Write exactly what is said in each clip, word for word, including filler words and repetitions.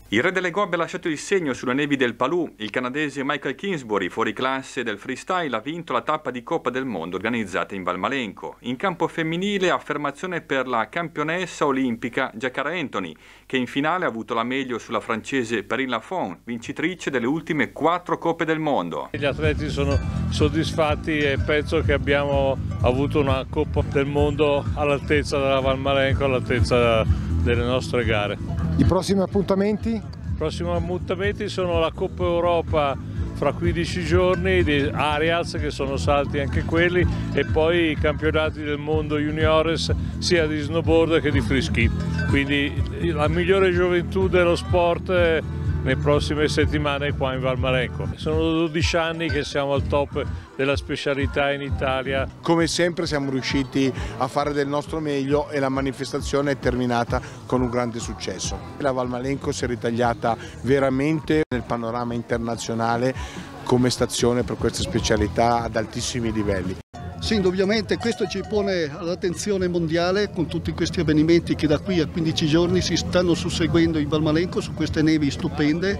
Il re delle gobbe ha lasciato il segno sulle nevi del Palù. Il canadese Michael Kingsbury, fuori classe del freestyle, ha vinto la tappa di Coppa del Mondo organizzata in Valmalenco. In campo femminile, affermazione per la campionessa olimpica Jaccara Anthony, che in finale ha avuto la meglio sulla francese Perrine Lafont, vincitrice delle ultime quattro Coppe del Mondo. Gli atleti sono soddisfatti e penso che abbiamo avuto una Coppa del Mondo all'altezza della Valmalenco, all'altezza delle nostre gare. I prossimi appuntamenti? I prossimi appuntamenti sono la Coppa Europa fra quindici giorni di Arials, che sono salti anche quelli, e poi i campionati del mondo juniores sia di snowboard che di free ski. Quindi la migliore gioventù dello sport nelle prossime settimane qua in Valmalenco. Sono dodici anni che siamo al top della specialità in Italia. Come sempre siamo riusciti a fare del nostro meglio e la manifestazione è terminata con un grande successo. La Valmalenco si è ritagliata veramente nel panorama internazionale come stazione per queste specialità ad altissimi livelli. Sì, indubbiamente questo ci pone all'attenzione mondiale con tutti questi avvenimenti che da qui a quindici giorni si stanno susseguendo in Valmalenco su queste nevi stupende,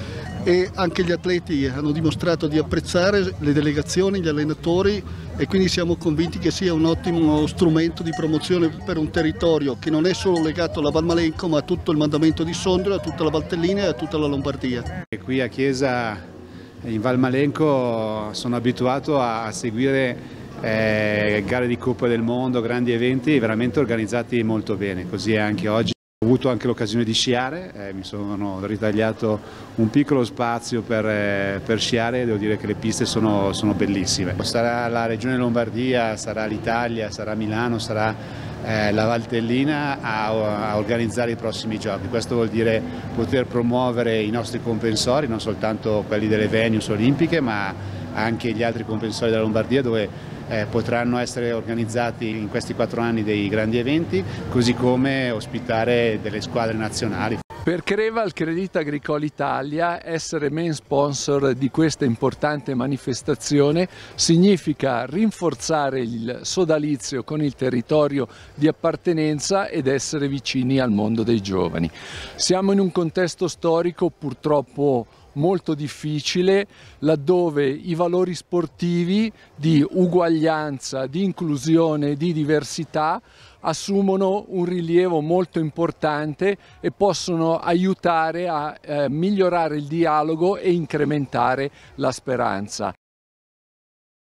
e anche gli atleti hanno dimostrato di apprezzare, le delegazioni, gli allenatori, e quindi siamo convinti che sia un ottimo strumento di promozione per un territorio che non è solo legato alla Valmalenco ma a tutto il mandamento di Sondrio, a tutta la Valtellina e a tutta la Lombardia. E qui a Chiesa in Valmalenco sono abituato a seguire Eh, gare di Coppa del Mondo, grandi eventi veramente organizzati molto bene, così è anche oggi. Ho avuto anche l'occasione di sciare, eh, mi sono ritagliato un piccolo spazio per, eh, per sciare, e devo dire che le piste sono, sono bellissime. Sarà la Regione Lombardia, sarà l'Italia, sarà Milano, sarà eh, la Valtellina a, a organizzare i prossimi giochi. Questo vuol dire poter promuovere i nostri compensori, non soltanto quelli delle venues olimpiche, ma anche gli altri compensori della Lombardia, dove Eh, potranno essere organizzati in questi quattro anni dei grandi eventi, così come ospitare delle squadre nazionali. Per Creval Crédit Agricole Italia essere main sponsor di questa importante manifestazione significa rinforzare il sodalizio con il territorio di appartenenza ed essere vicini al mondo dei giovani. Siamo in un contesto storico purtroppo molto difficile, laddove i valori sportivi di uguaglianza, di inclusione, di diversità assumono un rilievo molto importante e possono aiutare a eh, migliorare il dialogo e incrementare la speranza.